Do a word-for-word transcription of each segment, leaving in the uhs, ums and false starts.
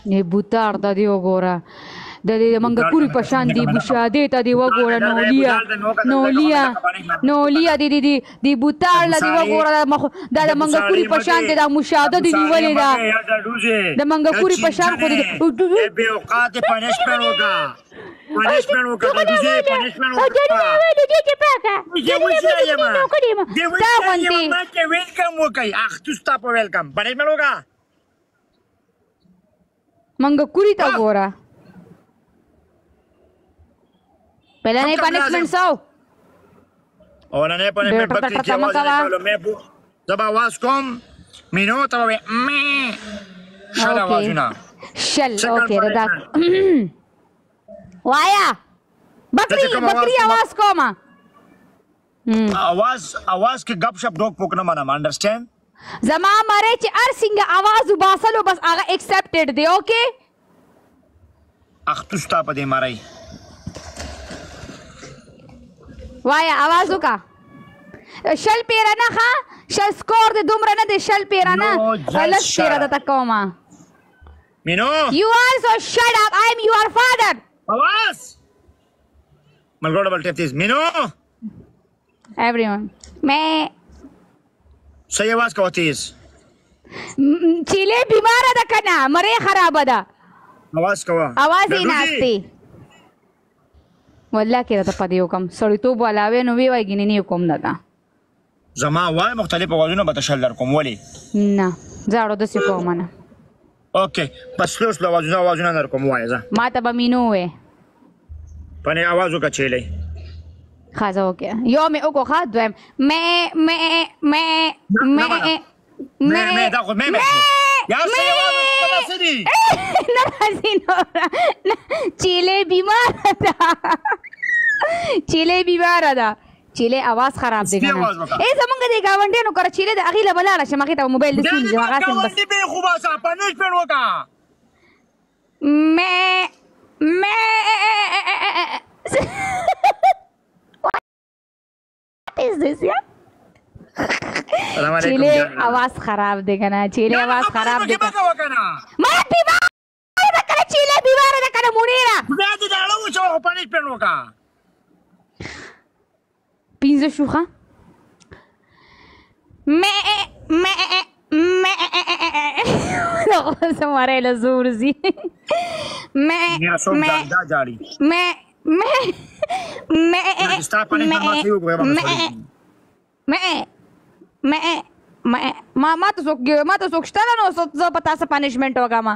نه بوتار د دی وګوره د دې منګه پوری پشان دی بشاده ته دی وګوره نولیا نولیا نولیا دی دی دی بوتار ل دی وګوره دا د منګه پوری پشان دی د مشاده دی نیولې دا د منګه پوری پشان خو دی به اوقات پنشمنت وکا پنشمنت وکا د دې پنشمنت وکا د دې کې پاکه دی وځه یم دی وځه یم ما ته ویلکم وکای اخ تاسو ته ویلکم پنشمنت وکا منګه پوری تا وګوره पहले नहीं पनिशमेंट सो और नहीं पनिशमेंट बत्ती की आवाज निकालो मैं जब आवाज कम मीनो तब मैं शल आवाज ना शल ओके रदा वाया बकरी बकरी आवाज कम आवाज आवाज के गपशप डोक पोकना माना अंडरस्टैंड जमा मरे च हर सिंग आवाज उबासलो बस आगा एक्सेप्टेड दे ओके अख तुस्ता पदे माराई وایا आवाज وکا شل پیرا نه ښا شل سکور د دومره نه دی شل پیرا نه لس پیرا د تکوما مینو you also shut up I am your father आवाज मलगोड़ double tap this menu everyone मैं सही आवाज का होती है चिले बीमार है कना मरे खराब है आवाज का आवाज ही नाचती والله کې راته پدې وکم سړیتوب علاوه نو وی وایګی نه کوم نه زما وای مختلف اوازونه به تشل در کوم ولی نه زاړو د څه کوم نه اوکې پس له اوس اوازونه اوازونه در کوم وای زه ما ته به مينو وې پنه आवाज وکړه چيلې خازه وکړه یو مې وکړه خا دویم مې مې مې مې مې مې دا خو مې مې یا څه आवाज پتا سدي نه حسینو چيله بیمار ده چيله بیمار ده چيله आवाज خراب دی کنه ای زمونږ دی گاونډي نو کړ چيله د اغيله بلاله شمخه ته موبایل د سین ځما غاسم بس گاونډي به خو باسا پنځ پن وکا مې مې What is this yeah چيله आवाज خراب دی کنه چيله आवाज خراب دی کنه ما بیمار ده کنه چيله بیمار ده کنه مونیرا بیا دې داړو چې پنځ پن وکا پینځه شوخه مې مې مې نو سماره له زور زی مې مې مې مې مې مې مې ما ما ته څوک ما ته څوک شته نو زه په تاسو پنیشمنت وکم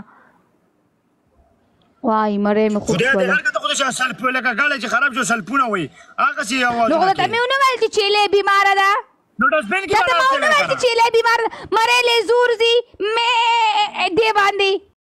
وای مړې مې خو خدای دې هغه ته خو چې سلپ لکه غاله چې خراب شو سلپونه وي هغه سي आवाज نو ته مې ونه ویل چې چيله بیمار ده نو ډسبن کې ته مې ونه ویل چې چيله بیمار مړې له زور زی مې دې باندې